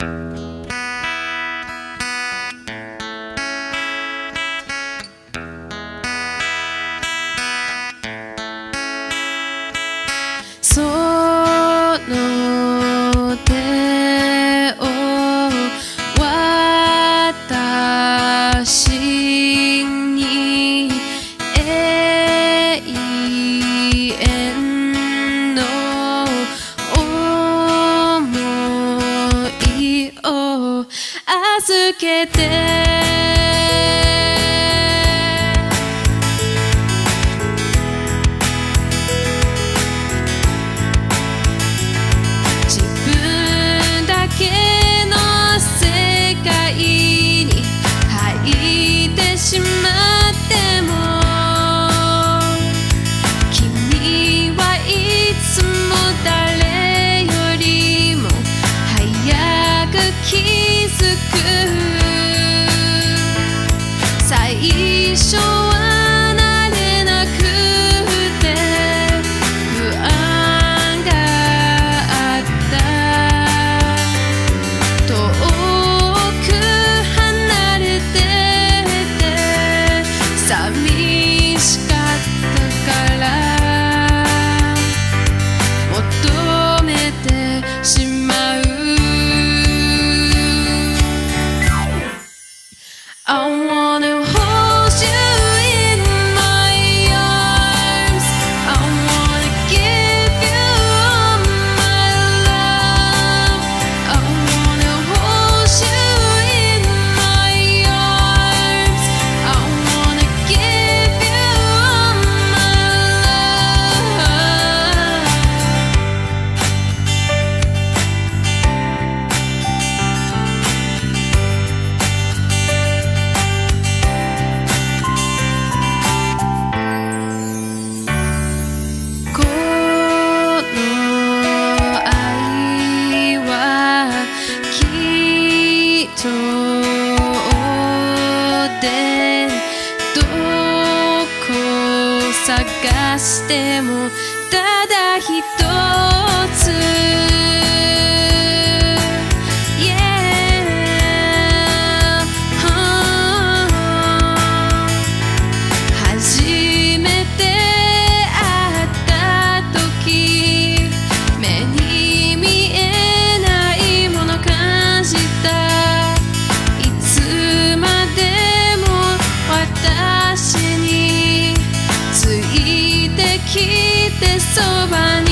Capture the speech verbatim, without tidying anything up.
その手を私に永遠の想いを預けてしまっても君はいつも誰よりも早く気づく最初は慣れなくて不安があった遠く離れて寂しかったから求めてしまう I wanna hold you in my arms I wanna give you all my love I wanna hold you in my arms I wanna give you all my loveこの愛はきっとでどこ探してもただ一つ Yeah 初めて会った時目に見えないもの感じたいつまでも私についてきてそばに